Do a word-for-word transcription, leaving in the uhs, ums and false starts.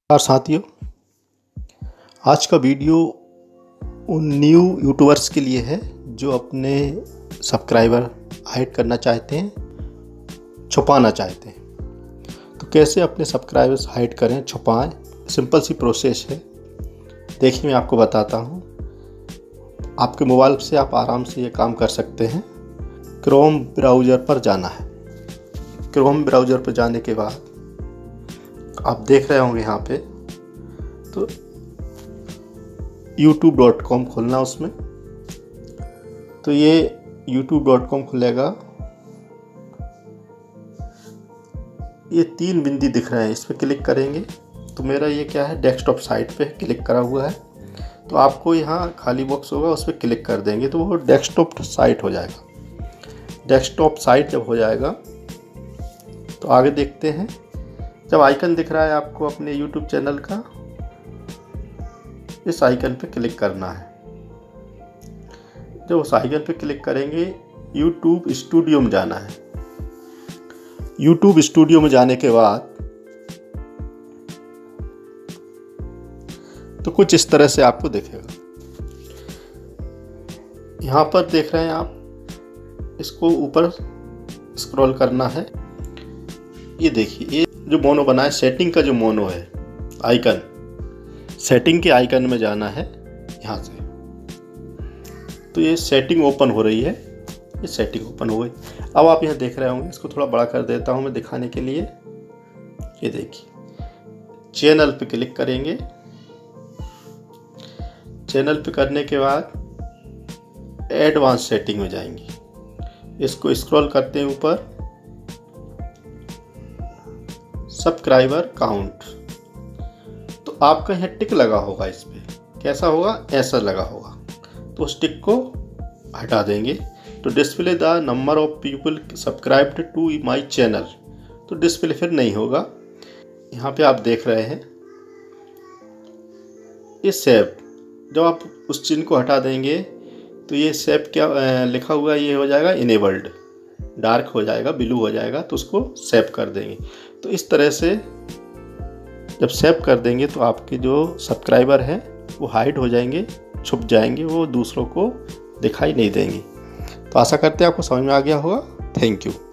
और साथियों, आज का वीडियो उन न्यू यूट्यूबर्स के लिए है जो अपने सब्सक्राइबर हाइड करना चाहते हैं, छुपाना चाहते हैं। तो कैसे अपने सब्सक्राइबर्स हाइड करें, छुपाएं, सिंपल सी प्रोसेस है। देखिए, मैं आपको बताता हूँ। आपके मोबाइल से आप आराम से ये काम कर सकते हैं। क्रोम ब्राउज़र पर जाना है। क्रोम ब्राउज़र पर जाने के बाद आप देख रहे होंगे यहाँ पे, तो यूट्यूब डॉट कॉम खोलना उसमें। तो ये यूट्यूब डॉट कॉम खुलेगा। ये तीन बिंदी दिख रहे हैं, इस पर क्लिक करेंगे तो मेरा ये क्या है, डेस्कटॉप साइट पे क्लिक करा हुआ है। तो आपको यहाँ खाली बॉक्स होगा, उस पर क्लिक कर देंगे तो वो डेस्कटॉप साइट हो जाएगा। डेस्कटॉप साइट जब हो जाएगा तो आगे देखते हैं। जब आइकन दिख रहा है आपको अपने यूट्यूब चैनल का, इस आइकन पे क्लिक करना है। जब उस आइकन पे क्लिक करेंगे, यूट्यूब स्टूडियो में जाना है। यूट्यूब स्टूडियो में जाने के बाद तो कुछ इस तरह से आपको दिखेगा। यहाँ पर देख रहे हैं आप, इसको ऊपर स्क्रॉल करना है। ये देखिए, ये जो मोनो बना है, सेटिंग का जो मोनो है आइकन, सेटिंग के आइकन में जाना है यहाँ से। तो ये सेटिंग ओपन हो रही है, ये सेटिंग ओपन हो गई। अब आप यहाँ देख रहे होंगे, इसको थोड़ा बड़ा कर देता हूँ मैं दिखाने के लिए। ये देखिए, चैनल पे क्लिक करेंगे। चैनल पे करने के बाद एडवांस सेटिंग में जाएंगे। इसको स्क्रॉल करते हैं ऊपर, सब्सक्राइबर काउंट। तो आपका यहाँ टिक लगा होगा, इस पे कैसा होगा, ऐसा लगा होगा। तो उस टिक को हटा देंगे। तो display the number of people subscribed to my channel, तो डिस्प्ले फिर नहीं होगा। यहाँ पे आप देख रहे हैं ये सेव। जब आप उस चिन्ह को हटा देंगे तो ये सेव क्या लिखा हुआ है, ये हो जाएगा इनेबल्ड, डार्क हो जाएगा, ब्लू हो जाएगा। तो उसको सेव कर देंगे। तो इस तरह से जब सेव कर देंगे तो आपके जो सब्सक्राइबर हैं वो हाइड हो जाएंगे, छुप जाएंगे, वो दूसरों को दिखाई नहीं देंगे। तो आशा करते हैं आपको समझ में आ गया होगा। Thank you.